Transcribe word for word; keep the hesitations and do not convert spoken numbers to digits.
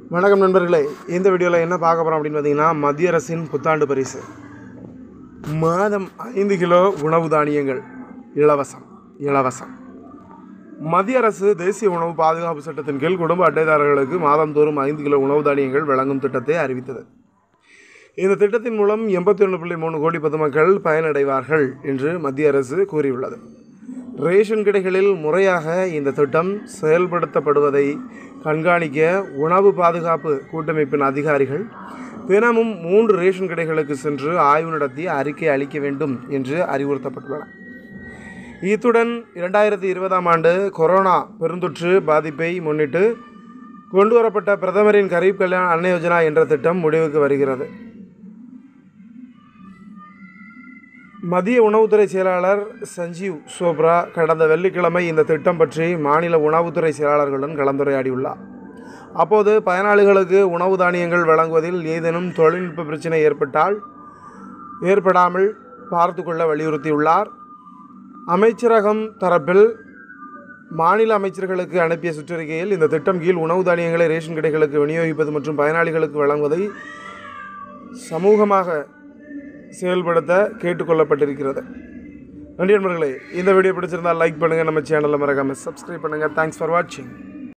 வணக்கம் நண்பர்களே, இந்த வீடியோவில் என்ன பார்க்க போகிறோம் அப்படின்னு பார்த்தீங்கன்னா, மத்திய அரசின் புத்தாண்டு பரிசு மாதம் ஐந்து கிலோ உணவு தானியங்கள் இலவசம் இலவசம் மத்திய அரசு தேசிய உணவு பாதுகாப்பு சட்டத்தின் கீழ் குடும்ப அட்டைதாரர்களுக்கு மாதந்தோறும் ஐந்து கிலோ உணவு தானியங்கள் வழங்கும் திட்டத்தை அறிவித்தது. இந்த திட்டத்தின் மூலம் எண்பத்தி ஒன்று புள்ளி மூணு கோடி பொதுமக்கள் பயனடைவார்கள் என்று மத்திய அரசு கூறியுள்ளது. ரேஷன் கடைகளில் முறையாக இந்த திட்டம் செயல்படுத்தப்படுவதை கண்காணிக்க உணவு பாதுகாப்பு கூட்டமைப்பின் அதிகாரிகள் தினமும் மூன்று ரேஷன் கடைகளுக்கு சென்று ஆய்வு நடத்தி அறிக்கை அளிக்க வேண்டும் என்று அறிவுறுத்தப்பட்டுள்ளன. இத்துடன் இரண்டாயிரத்தி இருபதாம் ஆண்டு கொரோனா பெருந்தொற்று பாதிப்பை முன்னிட்டு கொண்டுவரப்பட்ட பிரதமரின் கரீப் கல்யாண் அன்ன யோஜனா என்ற திட்டம் முடிவுக்கு வருகிறது. மத்திய உணவுத்துறை செயலாளர் சஞ்சீவ் சோப்ரா கடந்த வெள்ளிக்கிழமை இந்த திட்டம் பற்றி மாநில உணவுத்துறை செயலாளர்களுடன் கலந்துரையாடியுள்ளார். அப்போது பயனாளிகளுக்கு உணவு தானியங்கள் வழங்குவதில் ஏதேனும் தொழில்நுட்ப பிரச்சனை ஏற்பட்டால் ஏற்படாமல் பார்த்து கொள்ள வலியுறுத்தியுள்ளார். அமைச்சரகம் தரப்பில் மாநில அமைச்சர்களுக்கு அனுப்பிய சுற்றறிக்கையில் இந்த திட்டம் கீழ் உணவு தானியங்களை ரேஷன் கடைகளுக்கு விநியோகிப்பது மற்றும் பயனாளிகளுக்கு வழங்குவதை சமூகமாக செயல்படுத்த கேட்டுக்கொள்ளப்பட்டிருக்கிறது. நன்றி நண்பர்களே, இந்த வீடியோ பிடிச்சிருந்தால் லைக் பண்ணுங்கள், நம்ம சேனலை மறக்காமல் சப்ஸ்கிரைப் பண்ணுங்கள். தேங்க்ஸ் ஃபார் வாட்சிங்.